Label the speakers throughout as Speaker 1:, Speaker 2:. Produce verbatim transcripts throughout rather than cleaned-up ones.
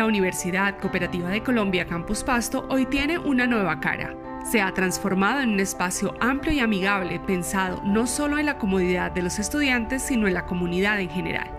Speaker 1: Universidad Cooperativa de Colombia Campus Pasto hoy tiene una nueva cara. Se ha transformado en un espacio amplio y amigable pensado no solo en la comodidad de los estudiantes, sino en la comunidad en general.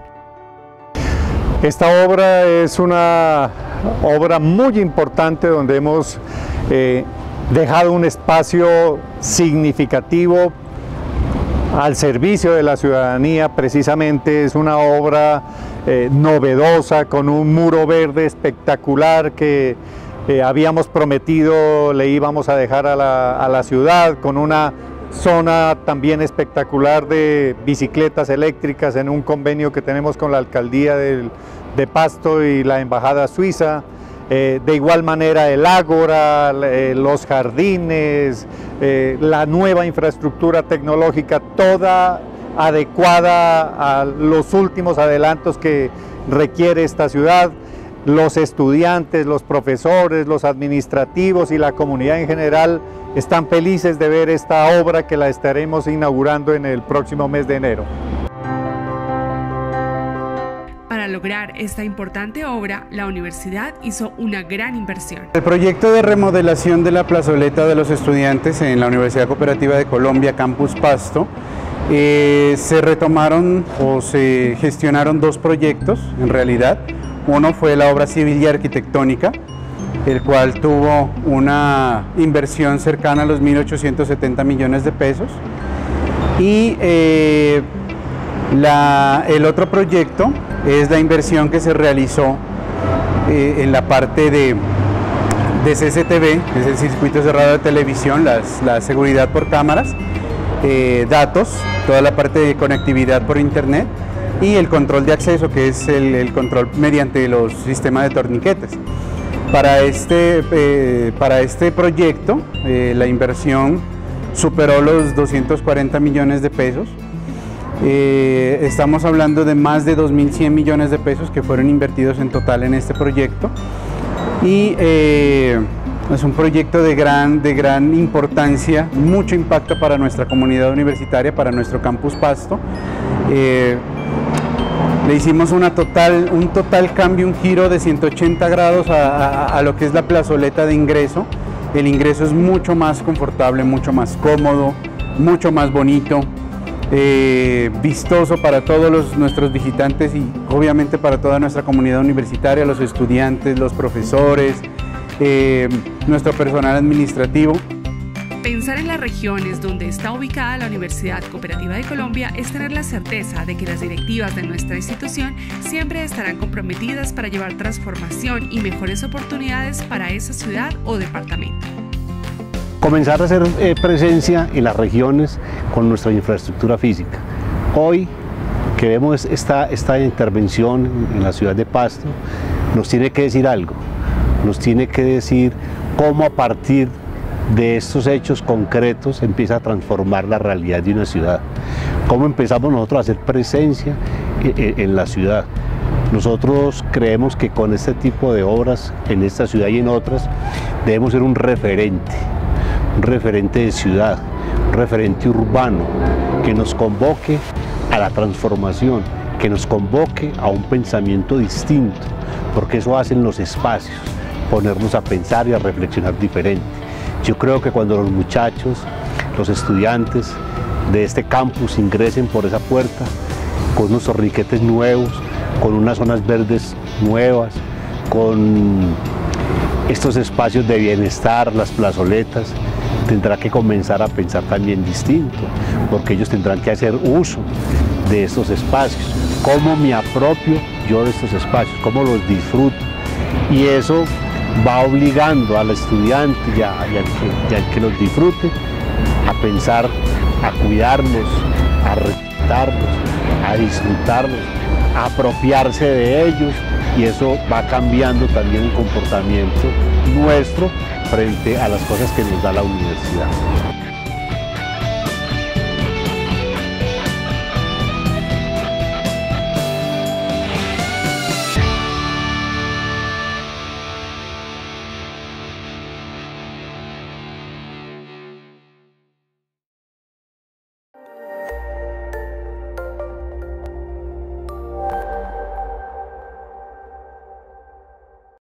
Speaker 2: Esta obra es una obra muy importante donde hemos eh, dejado un espacio significativo al servicio de la ciudadanía. Precisamente es una obra eh, novedosa, con un muro verde espectacular que eh, habíamos prometido le íbamos a dejar a la, a la ciudad, con una zona también espectacular de bicicletas eléctricas en un convenio que tenemos con la alcaldía del, de Pasto y la embajada suiza. Eh, de igual manera el ágora, eh, los jardines, eh, la nueva infraestructura tecnológica, toda adecuada a los últimos adelantos que requiere esta ciudad. Los estudiantes, los profesores, los administrativos y la comunidad en general están felices de ver esta obra que la estaremos inaugurando en el próximo mes de enero.
Speaker 1: Para lograr esta importante obra, la universidad hizo una gran inversión.
Speaker 3: El proyecto de remodelación de la plazoleta de los estudiantes en la Universidad Cooperativa de Colombia Campus Pasto, eh, se retomaron o se gestionaron dos proyectos en realidad. Uno fue la obra civil y arquitectónica, el cual tuvo una inversión cercana a los mil ochocientos setenta millones de pesos. Y eh, la, el otro proyecto es la inversión que se realizó eh, en la parte de, de C C T V, que es el circuito cerrado de televisión, las, la seguridad por cámaras, eh, datos, toda la parte de conectividad por internet, y el control de acceso, que es el, el control mediante los sistemas de torniquetes. Para este, eh, para este proyecto, eh, la inversión superó los doscientos cuarenta millones de pesos. Eh, estamos hablando de más de dos mil cien millones de pesos que fueron invertidos en total en este proyecto. Y eh, es un proyecto de gran, de gran importancia, mucho impacto para nuestra comunidad universitaria, para nuestro Campus Pasto. Eh, Le hicimos una total, un total cambio, un giro de ciento ochenta grados a, a, a lo que es la plazoleta de ingreso. El ingreso es mucho más confortable, mucho más cómodo, mucho más bonito, eh, vistoso para todos los, nuestros visitantes y obviamente para toda nuestra comunidad universitaria, los estudiantes, los profesores, eh, nuestro personal administrativo.
Speaker 1: Pensar en las regiones donde está ubicada la Universidad Cooperativa de Colombia es tener la certeza de que las directivas de nuestra institución siempre estarán comprometidas para llevar transformación y mejores oportunidades para esa ciudad o departamento.
Speaker 4: Comenzar a hacer eh, presencia en las regiones con nuestra infraestructura física. Hoy que vemos esta, esta intervención en la ciudad de Pasto, nos tiene que decir algo, nos tiene que decir cómo a partir de estos hechos concretos empieza a transformar la realidad de una ciudad. ¿Cómo empezamos nosotros a hacer presencia en la ciudad? Nosotros creemos que con este tipo de obras en esta ciudad y en otras debemos ser un referente, un referente de ciudad, un referente urbano que nos convoque a la transformación, que nos convoque a un pensamiento distinto, porque eso hacen los espacios, ponernos a pensar y a reflexionar diferente. Yo creo que cuando los muchachos, los estudiantes de este campus ingresen por esa puerta con unos torniquetes nuevos, con unas zonas verdes nuevas, con estos espacios de bienestar, las plazoletas, tendrá que comenzar a pensar también distinto, porque ellos tendrán que hacer uso de estos espacios. ¿Cómo me apropio yo de estos espacios? ¿Cómo los disfruto? Y eso va obligando al estudiante y, a, y, al que, y al que los disfrute a pensar, a cuidarlos, a respetarlos, a disfrutarlos, a apropiarse de ellos, y eso va cambiando también el comportamiento nuestro frente a las cosas que nos da la universidad.